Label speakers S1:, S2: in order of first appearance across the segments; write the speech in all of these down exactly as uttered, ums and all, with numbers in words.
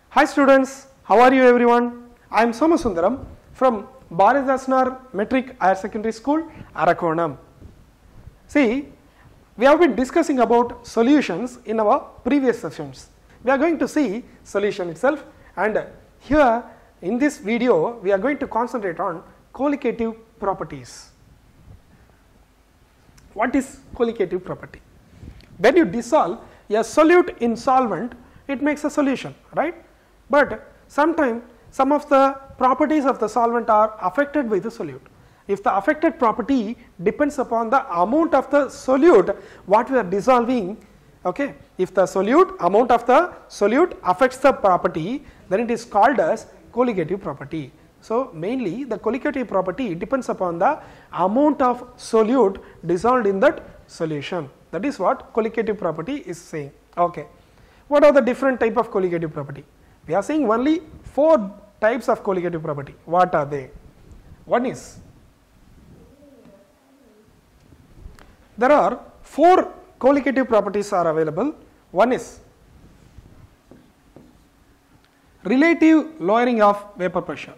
S1: Hi students, how are you everyone? I am Somasundaram from Bharatdasnar Metric Higher Secondary School, Arakonam. See, we have been discussing about solutions in our previous sessions. We are going to see solution itself, and here in this video we are going to concentrate on colligative properties. What is colligative property? When you dissolve a solute in solvent, it makes a solution, right? But sometimes some of the properties of the solvent are affected by the solute. If the affected property depends upon the amount of the solute what we are dissolving, okay, if the solute amount of the solute affects the property, then it is called as colligative property. So mainly the colligative property depends upon the amount of solute dissolved in that solution. That is what colligative property is saying. Okay, what are the different type of colligative property? We are seeing only four types of colligative property. What are they? One is, there are four colligative properties are available. One is relative lowering of vapor pressure.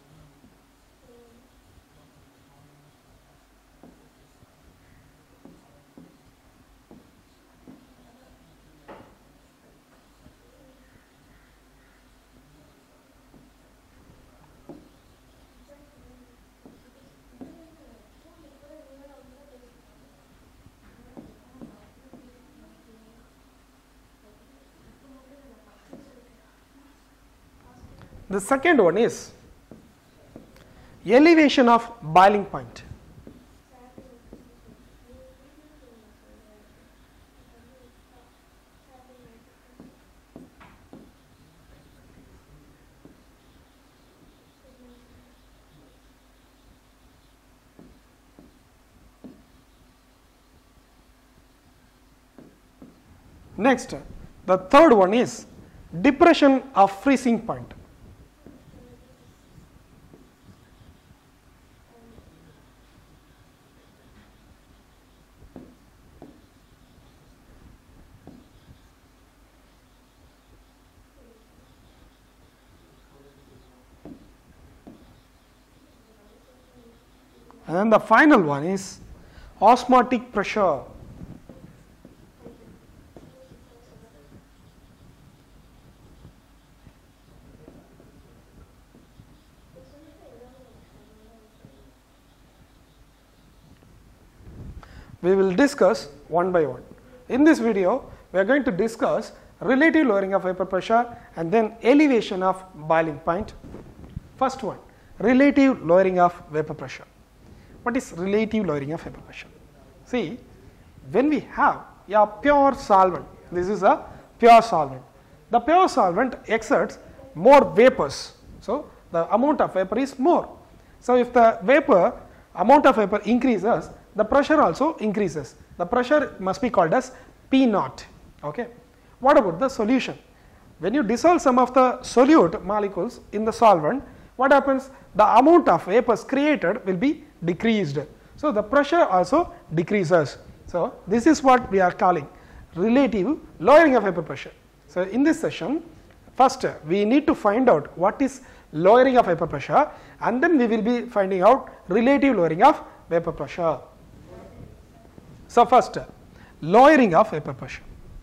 S1: The second one is elevation of boiling point. Next, the third one is depression of freezing point. And then the final one is osmotic pressure. We will discuss one by one. In this video, we are going to discuss relative lowering of vapor pressure and then elevation of boiling point. First one, relative lowering of vapor pressure. What is relative lowering of vapor pressure? See, when we have a pure solvent, this is a pure solvent. The pure solvent exerts more vapors, so the amount of vapor is more. So if the vapor amount of vapor increases, the pressure also increases. The pressure must be called as P naught. Okay. What about the solution? When you dissolve some of the solute molecules in the solvent, what happens? The amount of vapors created will be decreased. So the pressure also decreases. So this is what we are calling relative lowering of vapor pressure. So in this session, first we need to find out what is lowering of vapor pressure, and then we will be finding out relative lowering of vapor pressure. So first, lowering of vapor pressure.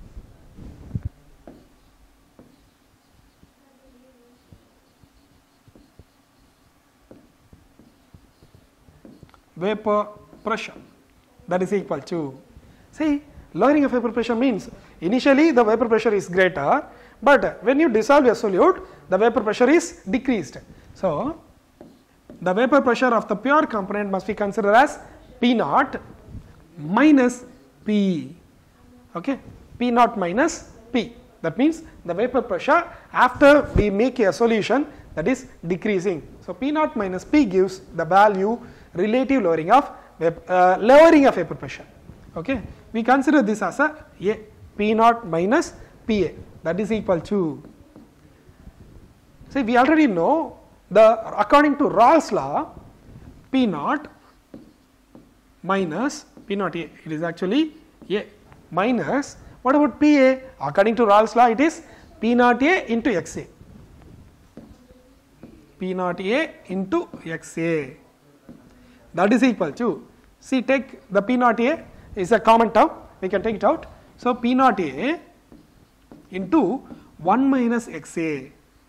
S1: Vapor pressure, that is equal to, see, lowering of vapor pressure means initially the vapor pressure is greater, but when you dissolve a solute, the vapor pressure is decreased. So the vapor pressure of the pure component must be considered as P naught minus P. Okay, P naught minus P. That means the vapor pressure after we make a solution, that is decreasing. So P naught minus P gives the value relative lowering of uh, lowering of vapor pressure. Okay, we consider this as a, a P naught minus P A, that is equal to, see, we already know the, according to Rawls law, P naught minus P naught A, it is actually A minus, what about P A? According to Rawls law, it is P naught A into X A. P naught A into X A. That is equal to, see, take the P naught A is a common term, we can take it out. So, P naught A into one minus X A.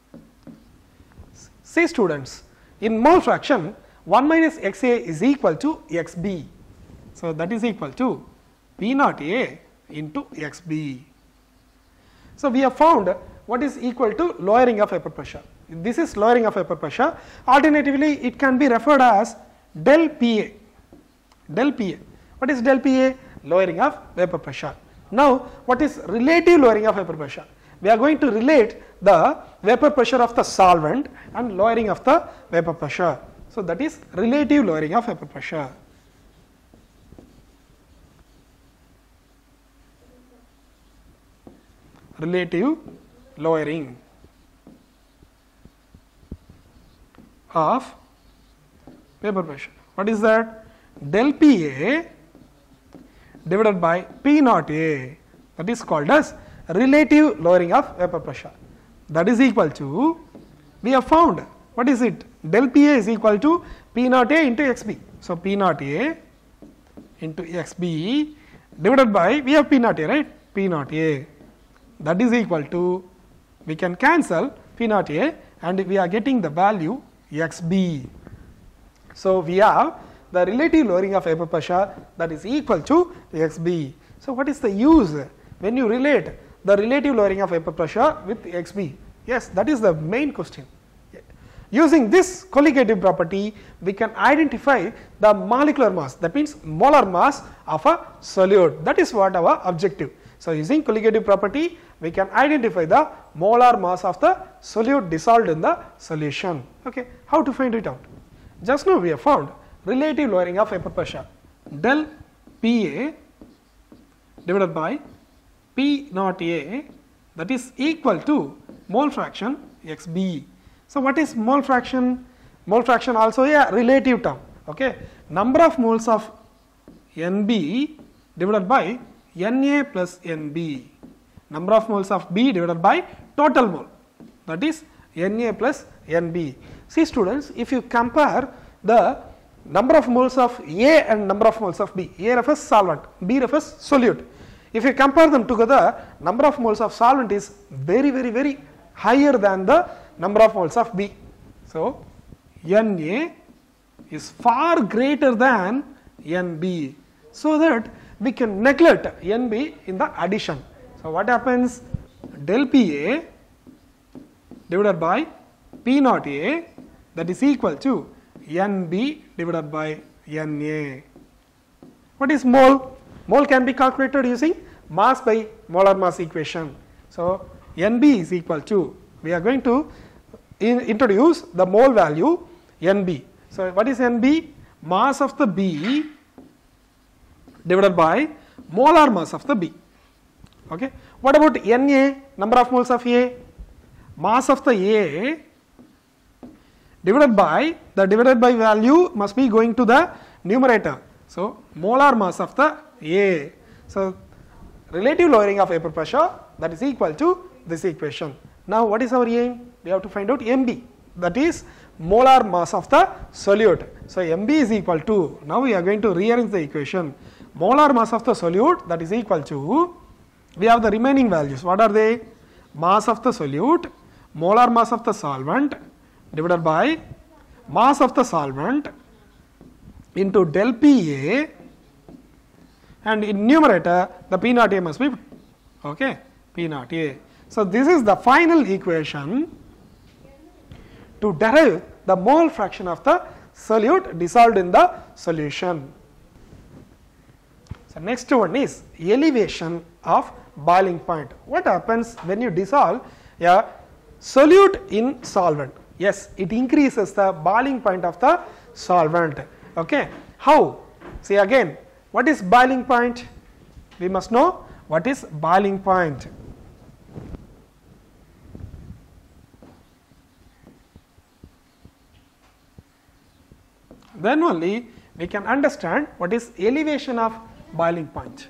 S1: See students, in mole fraction one minus X A is equal to X B. So, that is equal to P naught A into X B. So, we have found what is equal to lowering of vapor pressure. This is lowering of vapor pressure. Alternatively, it can be referred as del P A. Del P A. What is del P A? Lowering of vapor pressure. Now, what is relative lowering of vapor pressure? We are going to relate the vapor pressure of the solvent and lowering of the vapor pressure. So, that is relative lowering of vapor pressure. Relative lowering of vapor pressure. What is that? Del P A divided by P naught A, that is called as relative lowering of vapor pressure. That is equal to, we have found, what is it? Del P A is equal to P naught A into X B. So, P naught A into X B divided by, we have P naught A, right? P naught A. That is equal to, we can cancel P naught A and we are getting the value X B. So, we have the relative lowering of vapor pressure that is equal to X B. So, what is the use when you relate the relative lowering of vapor pressure with X B? Yes, that is the main question. Using this colligative property, we can identify the molecular mass, that means molar mass of a solute. That is what our objective. So, using colligative property, we can identify the molar mass of the solute dissolved in the solution. Okay, how to find it out? Just now we have found relative lowering of vapor pressure, del P A divided by P naught A, that is equal to mole fraction X B. So, what is mole fraction? Mole fraction also a relative term. Okay, number of moles of N B divided by N A plus N B, number of moles of B divided by total mole, that is N A plus N B. See students, if you compare the number of moles of A and number of moles of B, A refers solvent, B refers solute. If you compare them together, number of moles of solvent is very very very higher than the number of moles of B. So, N A is far greater than N B, so that we can neglect N B in the addition. So, what happens? Del P A divided by P naught A, that is equal to N B divided by N A. What is mole? Mole can be calculated using mass by molar mass equation. So, N B is equal to, we are going to in introduce the mole value N B. So, what is N B? Mass of the B divided by molar mass of the B. Okay. What about N A, number of moles of A? Mass of the A divided by, the divided by value must be going to the numerator. So, molar mass of the A. So, relative lowering of vapor pressure, that is equal to this equation. Now, what is our aim? We have to find out M B, that is molar mass of the solute. So, M B is equal to, now we are going to rearrange the equation. Molar mass of the solute, that is equal to, we have the remaining values. What are they? Mass of the solute, molar mass of the solvent divided by mass of the solvent into del P A, and in numerator the P naught A must be, okay, P naught A. So, this is the final equation to derive the mole fraction of the solute dissolved in the solution. So, next one is elevation of boiling point. What happens when you dissolve a solute in solvent? Yes, it increases the boiling point of the solvent. Okay. How? See again, what is boiling point? We must know what is boiling point. Then only we can understand what is elevation of boiling point.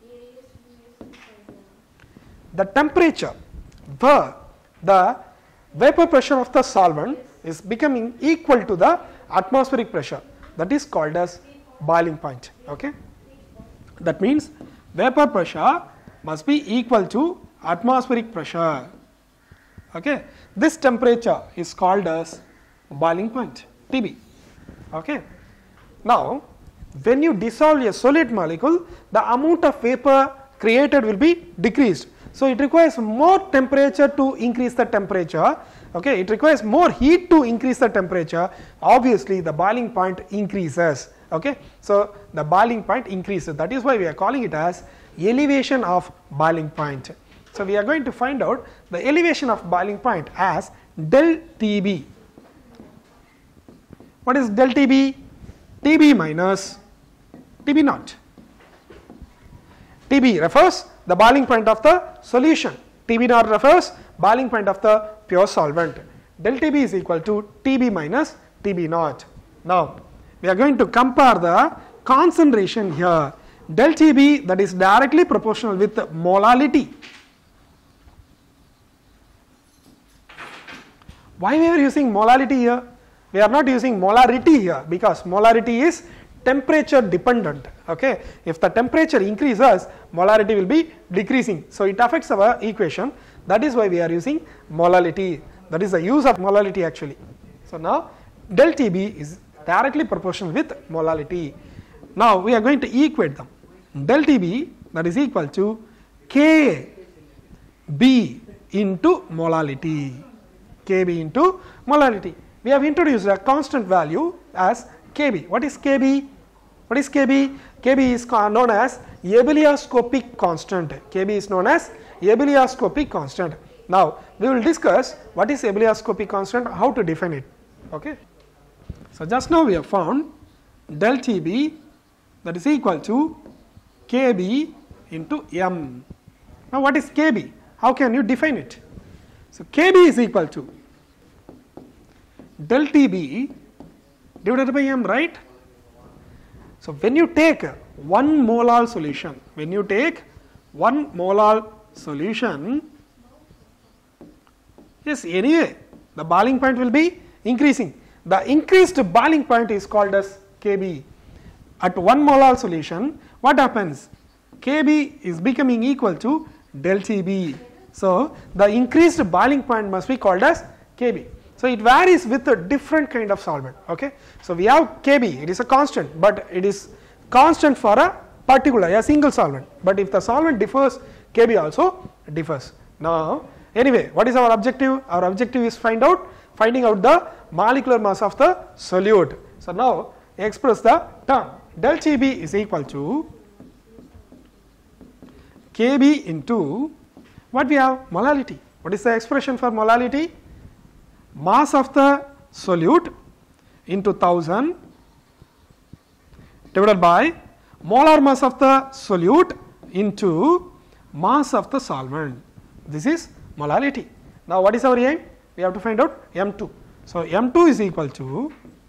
S1: The temperature where the vapor pressure of the solvent is becoming equal to the atmospheric pressure. That is called as boiling point. Okay, that means vapor pressure must be equal to atmospheric pressure. Okay, this temperature is called as boiling point, T B. Okay, now when you dissolve a solid molecule, the amount of vapor created will be decreased. So it requires more temperature to increase the temperature. Okay, it requires more heat to increase the temperature. Obviously, the boiling point increases. Okay, so the boiling point increases. That is why we are calling it as elevation of boiling point. So we are going to find out the elevation of boiling point as del T B. What is del T B? T B minus T B naught. T B refers the boiling point of the solution. T B naught refers boiling point of the pure solvent. Del T B is equal to T B minus T B naught. Now we are going to compare the concentration here. Del T B, that is directly proportional with molality. Why we are using molality here? We are not using molarity here because molarity is temperature dependent. Okay, if the temperature increases, molarity will be decreasing. So it affects our equation. That is why we are using molality. That is the use of molality actually. So now del T B is directly proportional with molality. Now we are going to equate them. Del T B, that is equal to K B into molality. K B into molality. We have introduced a constant value as K B. What is K B? What is K B? K B is known as ebullioscopic constant. K B is known as ebullioscopic constant. Now we will discuss what is ebullioscopic constant, how to define it. Okay. So just now we have found del T B, that is equal to K B into M. Now what is K B? How can you define it? So K B is equal to del T B divided by M, right? So when you take one molar solution, when you take one molar solution, yes, anyway the boiling point will be increasing. The increased boiling point is called as K B. At one molar solution, what happens? K B is becoming equal to del T B. So the increased boiling point must be called as K B. So it varies with a different kind of solvent. Okay, so we have K B, it is a constant, but it is constant for a particular, a single solvent. But if the solvent differs, K B also differs. Now anyway, what is our objective? Our objective is find out finding out the molecular mass of the solute. So now express the term del T B is equal to K B into what we have? Molality. What is the expression for molality? Mass of the solute into one thousand divided by molar mass of the solute into mass of the solvent. This is molality. Now what is our aim? We have to find out M two. So M two is equal to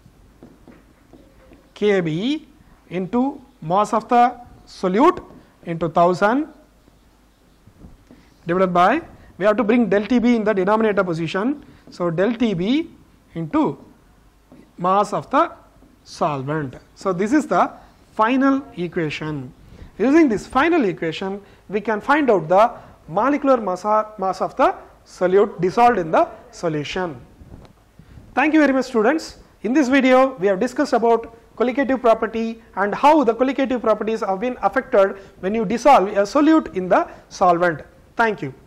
S1: K B into mass of the solute into one thousand divided by, we have to bring del T B in the denominator position. So del T B into mass of the solvent. So this is the final equation. Using this final equation, we can find out the molecular mass, mass of the solute dissolved in the solution. Thank you very much, students. In this video, we have discussed about colligative property and how the colligative properties have been affected when you dissolve a solute in the solvent. Thank you.